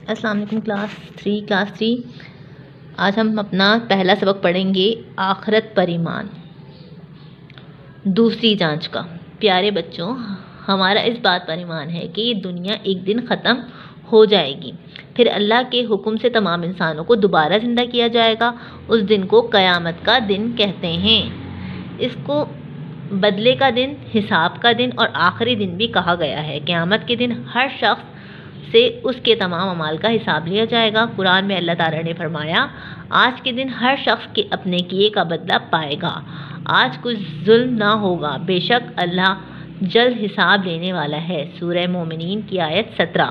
अस्सलाम वालेकुम class three. आज हम अपना पहला सबक पढ़ेंगे आखिरत पर ईमान, दूसरी जांच का। प्यारे बच्चों, हमारा इस बात पर ईमान है कि ये दुनिया एक दिन ख़त्म हो जाएगी, फिर अल्लाह के हुक्म से तमाम इंसानों को दोबारा ज़िंदा किया जाएगा। उस दिन को क़यामत का दिन कहते हैं। इसको बदले का दिन, हिसाब का दिन और आखिरी दिन भी कहा गया है। क़यामत के दिन हर शख्स से उसके तमाम अमाल का हिसाब लिया जाएगा। कुरान में अल्लाह ताला ने फरमाया, आज के दिन हर शख्स के अपने किए का बदला पाएगा। आज कुछ जुल्म ना होगा, बेशक अल्लाह जल्द हिसाब लेने वाला है। सूरह मोमिनीन की आयत 17।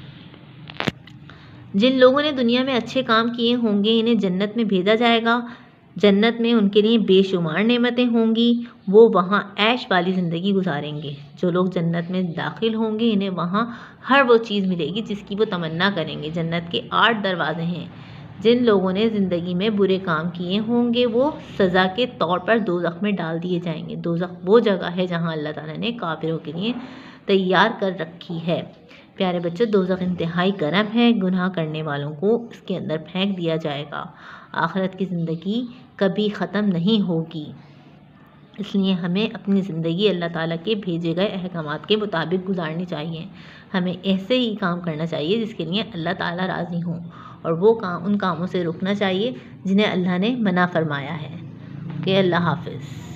जिन लोगों ने दुनिया में अच्छे काम किए होंगे इन्हें जन्नत में भेजा जाएगा। जन्नत में उनके लिए बेशुमार नेमतें होंगी, वो वहाँ ऐश वाली ज़िंदगी गुजारेंगे। जो लोग जन्नत में दाखिल होंगे इन्हें वहाँ हर वो चीज़ मिलेगी जिसकी वो तमन्ना करेंगे। जन्नत के 8 दरवाजे हैं। जिन लोगों ने ज़िंदगी में बुरे काम किए होंगे वो सज़ा के तौर पर दोज़ख में डाल दिए जाएंगे। दोज़ख वो जगह है जहाँ अल्लाह ताला ने काफिरों के लिए तैयार कर रखी है। प्यारे बच्चों, दोज़ख इंतहाई गर्म है, गुनाह करने वालों को इसके अंदर फेंक दिया जाएगा। आखिरत की ज़िंदगी कभी ख़त्म नहीं होगी, इसलिए हमें अपनी ज़िंदगी अल्लाह ताला के भेजे गए अहकामात के मुताबिक गुजारनी चाहिए। हमें ऐसे ही काम करना चाहिए जिसके लिए अल्लाह ताला राज़ी हों, और वो काम उन कामों से रुकना चाहिए जिन्हें अल्लाह ने मना फरमाया है। कि अल्लाह हाफ़िज़।